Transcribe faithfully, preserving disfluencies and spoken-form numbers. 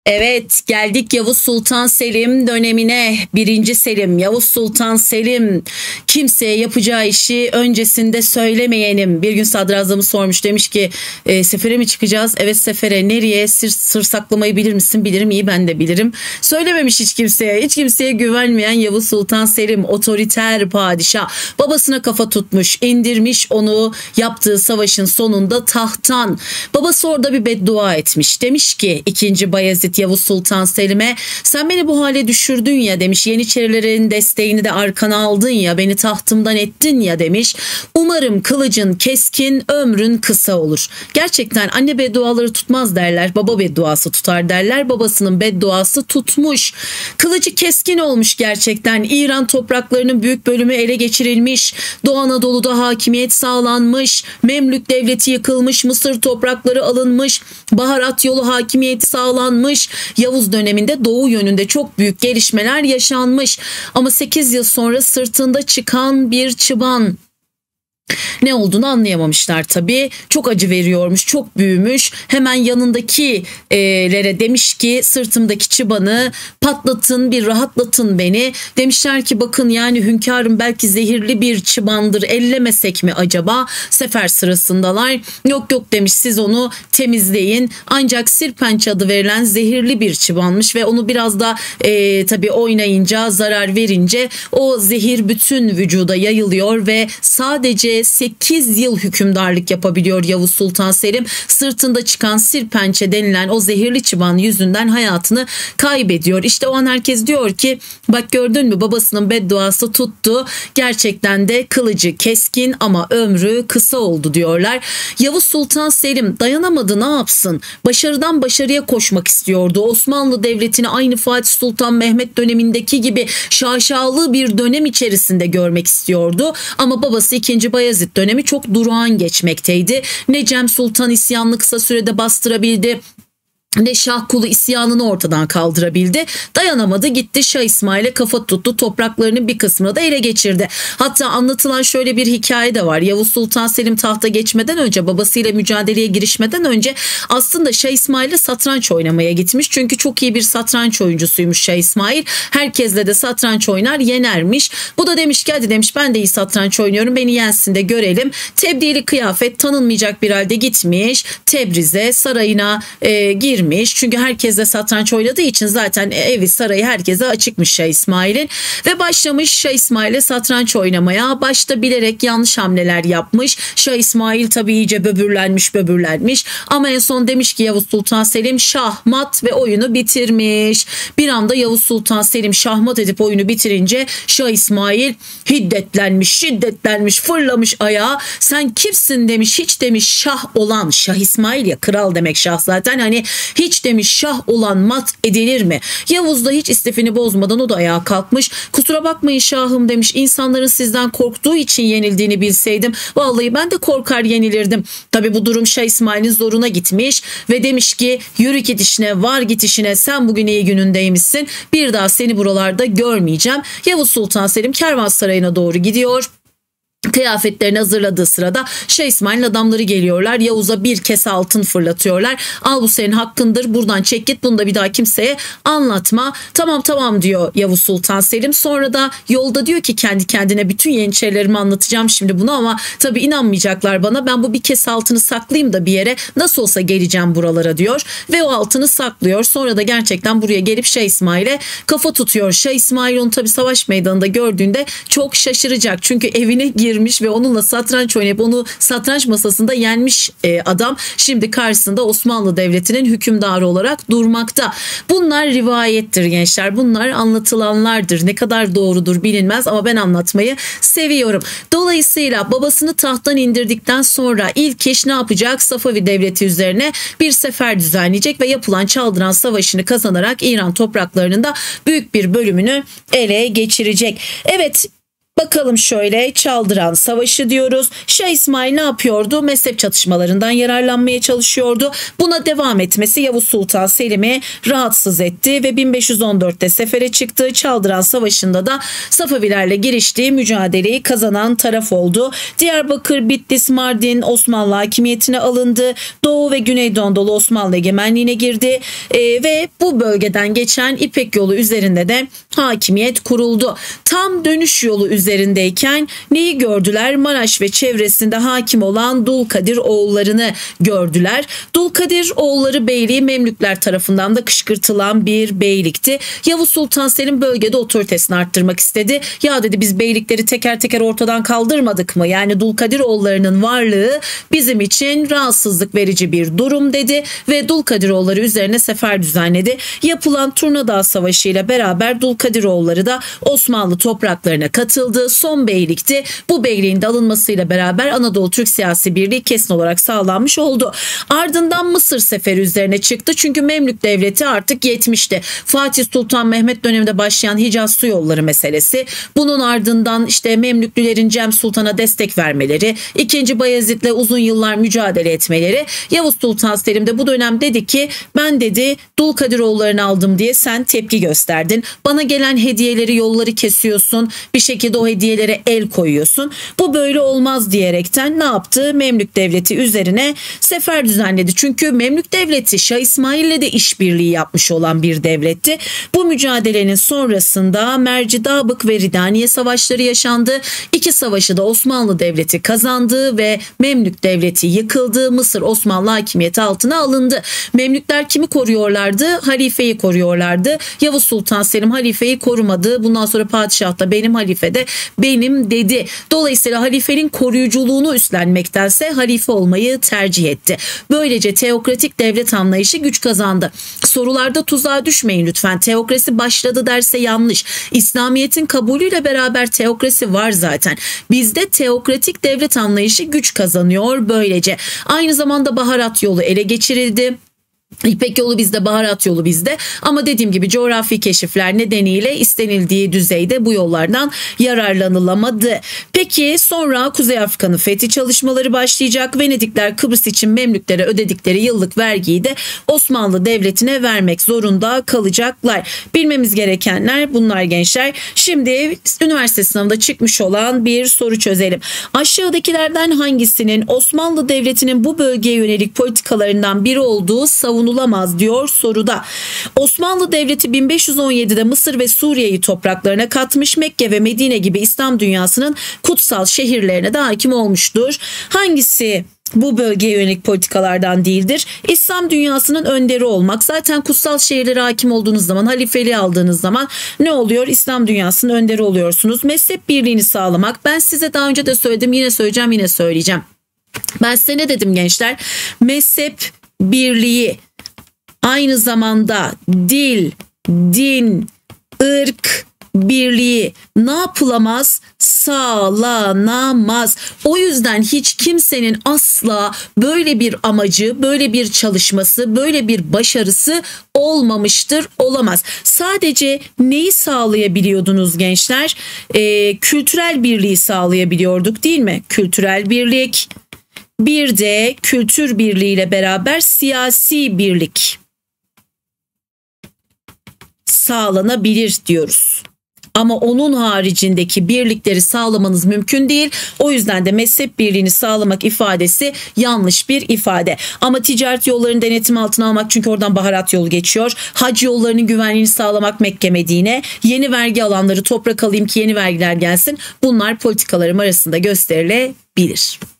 Evet, geldik Yavuz Sultan Selim dönemine. Birinci Selim, Yavuz Sultan Selim kimseye yapacağı işi öncesinde söylemeyenim. Bir gün sadrazamı sormuş, demiş ki e, sefere mi çıkacağız? Evet, sefere. Nereye? Sır, sır saklamayı bilir misin? Bilirim, iyi, ben de bilirim. Söylememiş hiç kimseye. Hiç kimseye güvenmeyen Yavuz Sultan Selim, otoriter padişah, babasına kafa tutmuş, indirmiş onu yaptığı savaşın sonunda tahttan. Babası orada bir beddua etmiş. Demiş ki ikinci Bayezid Yavuz Sultan Selim'e, sen beni bu hale düşürdün ya demiş, Yeniçerilerin desteğini de arkana aldın ya, beni tahtımdan ettin ya demiş. Umarım kılıcın keskin, ömrün kısa olur. Gerçekten anne bedduaları tutmaz derler, baba bedduası tutar derler. Babasının bedduası tutmuş. Kılıcı keskin olmuş gerçekten. İran topraklarının büyük bölümü ele geçirilmiş. Doğu Anadolu'da hakimiyet sağlanmış. Memlük devleti yıkılmış. Mısır toprakları alınmış. Baharat yolu hakimiyeti sağlanmış. Yavuz döneminde doğu yönünde çok büyük gelişmeler yaşanmış. Ama sekiz yıl sonra sırtında çıkan bir çıban. Ne olduğunu anlayamamışlar tabii. Çok acı veriyormuş, çok büyümüş. Hemen yanındakilere demiş ki sırtımdaki çıbanı patlatın, bir rahatlatın beni. Demişler ki bakın, yani hünkârım belki zehirli bir çıbandır, ellemesek mi acaba? Sefer sırasındalar. Yok yok demiş, siz onu temizleyin. Ancak sirpenç adı verilen zehirli bir çıbanmış ve onu biraz da e, tabii oynayınca, zarar verince o zehir bütün vücuda yayılıyor ve sadece sekiz yıl hükümdarlık yapabiliyor Yavuz Sultan Selim. Sırtında çıkan sirpençe denilen o zehirli çıban yüzünden hayatını kaybediyor. İşte o an herkes diyor ki bak, gördün mü, babasının bedduası tuttu. Gerçekten de kılıcı keskin ama ömrü kısa oldu diyorlar. Yavuz Sultan Selim dayanamadı, ne yapsın? Başarıdan başarıya koşmak istiyordu. Osmanlı Devleti'ni aynı Fatih Sultan Mehmet dönemindeki gibi şaşalı bir dönem içerisinde görmek istiyordu. Ama babası ikinci Bayezid dönemi çok durağan geçmekteydi. Ne Cem Sultan isyanını kısa sürede bastırabildi, ne Şahkulu isyanını ortadan kaldırabildi. Dayanamadı, gitti Şah İsmail'e kafa tuttu. Topraklarının bir kısmını da ele geçirdi. Hatta anlatılan şöyle bir hikaye de var. Yavuz Sultan Selim tahta geçmeden önce, babasıyla mücadeleye girişmeden önce aslında Şah İsmail'le satranç oynamaya gitmiş. Çünkü çok iyi bir satranç oyuncusuymuş Şah İsmail. Herkesle de satranç oynar, yenermiş. Bu da demiş ki hadi demiş, ben de iyi satranç oynuyorum, beni yensin de görelim. Tebdili kıyafet, tanınmayacak bir halde gitmiş. Tebriz'e, sarayına e, girmiş. Çünkü herkesle satranç oynadığı için zaten evi, sarayı herkese açıkmış Şah İsmail'in. Ve başlamış Şah İsmail'le satranç oynamaya. Başta bilerek yanlış hamleler yapmış. Şah İsmail tabii iyice böbürlenmiş böbürlenmiş. Ama en son demiş ki Yavuz Sultan Selim şahmat ve oyunu bitirmiş. Bir anda Yavuz Sultan Selim şahmat edip oyunu bitirince Şah İsmail hiddetlenmiş, şiddetlenmiş, fırlamış ayağa. Sen kimsin demiş, hiç demiş şah olan, Şah İsmail ya, kral demek şah zaten, hani hiç demiş şah olan mat edilir mi? Yavuz da hiç istifini bozmadan o da ayağa kalkmış. Kusura bakmayın şahım demiş, insanların sizden korktuğu için yenildiğini bilseydim vallahi ben de korkar yenilirdim. Tabi bu durum Şah İsmail'in zoruna gitmiş ve demiş ki yürü git işine, var git işine, sen bugün iyi günündeymişsin, bir daha seni buralarda görmeyeceğim. Yavuz Sultan Selim Kervansarayı'na doğru gidiyor. Kıyafetlerini hazırladığı sırada Şah İsmail'in adamları geliyorlar. Yavuz'a bir kese altın fırlatıyorlar. Al bu senin hakkındır, buradan çek git, bunu da bir daha kimseye anlatma. Tamam tamam diyor Yavuz Sultan Selim. Sonra da yolda diyor ki kendi kendine, bütün yeniçerilerime anlatacağım şimdi bunu ama tabii inanmayacaklar bana. Ben bu bir kese altını saklayayım da bir yere, nasıl olsa geleceğim buralara diyor. Ve o altını saklıyor. Sonra da gerçekten buraya gelip Şah İsmail'e kafa tutuyor. Şah İsmail onu tabii savaş meydanında gördüğünde çok şaşıracak. Çünkü evine gir ve onunla satranç oynayıp onu satranç masasında yenmiş e, adam şimdi karşısında Osmanlı Devleti'nin hükümdarı olarak durmakta. Bunlar rivayettir gençler. Bunlar anlatılanlardır. Ne kadar doğrudur bilinmez ama ben anlatmayı seviyorum. Dolayısıyla babasını tahttan indirdikten sonra ilk iş ne yapacak? Safavi Devleti üzerine bir sefer düzenleyecek ve yapılan Çaldıran Savaşı'nı kazanarak İran topraklarının da büyük bir bölümünü ele geçirecek. Evet, Bakalım şöyle, Çaldıran Savaşı diyoruz. Şah İsmail ne yapıyordu? Mezhep çatışmalarından yararlanmaya çalışıyordu. Buna devam etmesi Yavuz Sultan Selim'i rahatsız etti ve bin beş yüz on dörtte sefere çıktı. Çaldıran Savaşı'nda da Safavilerle giriştiği mücadeleyi kazanan taraf oldu. Diyarbakır, Bitlis, Mardin Osmanlı hakimiyetine alındı. Doğu ve Güneydoğu Anadolu Osmanlı egemenliğine girdi ee, ve bu bölgeden geçen İpek Yolu üzerinde de hakimiyet kuruldu. Tam dönüş yolu üzerindeyken neyi gördüler? Maraş ve çevresinde hakim olan Dulkadir oğullarını gördüler. Dulkadir oğulları beyliği Memlükler tarafından da kışkırtılan bir beylikti. Yavuz Sultan Selim bölgede otoritesini arttırmak istedi. Ya dedi, biz beylikleri teker teker ortadan kaldırmadık mı? Yani Dulkadir oğullarının varlığı bizim için rahatsızlık verici bir durum dedi ve Dulkadiroğulları üzerine sefer düzenledi. Yapılan Turnadağ Savaşı ile beraber Dulkadiroğulları da Osmanlı topraklarına katıldı. Son beylikti. Bu beyliğin de alınmasıyla beraber Anadolu Türk siyasi birliği kesin olarak sağlanmış oldu. Ardından Mısır seferi üzerine çıktı. Çünkü Memlük Devleti artık yetmişti. Fatih Sultan Mehmet döneminde başlayan Hicaz su yolları meselesi. Bunun ardından işte Memlüklülerin Cem Sultan'a destek vermeleri, ikinci. Bayezid'le uzun yıllar mücadele etmeleri. Yavuz Sultan Selim de bu dönem dedi ki, ben dedi Dulkadiroğullarını aldım diye sen tepki gösterdin. Bana gelen hediyeleri, yolları kesiyorsun. Bir şekilde o hediyelere el koyuyorsun. Bu böyle olmaz diyerekten ne yaptı? Memlük Devleti üzerine sefer düzenledi. Çünkü Memlük Devleti Şah İsmail'le de işbirliği yapmış olan bir devletti. Bu mücadelenin sonrasında Mercidabık ve Ridaniye savaşları yaşandı. İki savaşı da Osmanlı Devleti kazandı ve Memlük Devleti yıkıldı. Mısır Osmanlı hakimiyeti altına alındı. Memlükler kimi koruyorlardı? Halifeyi koruyorlardı. Yavuz Sultan Selim halifeyi korumadı. Bundan sonra padişah da benim, halife de benim dedi. Dolayısıyla halifenin koruyuculuğunu üstlenmektense halife olmayı tercih etti. Böylece teokratik devlet anlayışı güç kazandı. Sorularda tuzağa düşmeyin lütfen. Teokrasi başladı derse yanlış. İslamiyet'in kabulüyle beraber teokrasi var zaten. Bizde teokratik devlet anlayışı güç kazanıyor böylece. Aynı zamanda baharat yolu ele geçirildi. İpek yolu bizde, baharat yolu bizde, ama dediğim gibi coğrafi keşifler nedeniyle istenildiği düzeyde bu yollardan yararlanılamadı. Peki sonra Kuzey Afrika'nın fethi çalışmaları başlayacak. Venedikler Kıbrıs için Memlüklere ödedikleri yıllık vergiyi de Osmanlı Devleti'ne vermek zorunda kalacaklar. Bilmemiz gerekenler bunlar gençler. Şimdi üniversite sınavında çıkmış olan bir soru çözelim. Aşağıdakilerden hangisinin Osmanlı Devleti'nin bu bölgeye yönelik politikalarından biri olduğu savunulamaz diyor soruda. Osmanlı Devleti bin beş yüz on yedide Mısır ve Suriye'yi topraklarına katmış, Mekke ve Medine gibi İslam dünyasının kutsal şehirlerine de hakim olmuştur. Hangisi bu bölgeye yönelik politikalardan değildir? İslam dünyasının önderi olmak. Zaten kutsal şehirlere hakim olduğunuz zaman, halifeliği aldığınız zaman ne oluyor? İslam dünyasının önderi oluyorsunuz. Mezhep birliğini sağlamak. Ben size daha önce de söyledim, yine söyleyeceğim, yine söyleyeceğim. Ben size ne dedim gençler? Mezhep birliği aynı zamanda dil, din, ırk birliği ne yapılamaz? Sağlanamaz. O yüzden hiç kimsenin asla böyle bir amacı, böyle bir çalışması, böyle bir başarısı olmamıştır, olamaz. Sadece neyi sağlayabiliyordunuz gençler? Ee, kültürel birliği sağlayabiliyorduk değil mi? Kültürel birlik. Bir de kültür birliğiyle beraber siyasi birlik sağlanabilir diyoruz. Ama onun haricindeki birlikleri sağlamanız mümkün değil. O yüzden de mezhep birliğini sağlamak ifadesi yanlış bir ifade. Ama ticaret yollarını denetim altına almak, çünkü oradan baharat yolu geçiyor. Hac yollarının güvenliğini sağlamak, Mekke, Medine. Yeni vergi alanları toprak alayım ki yeni vergiler gelsin. Bunlar politikalarım arasında gösterilebilir.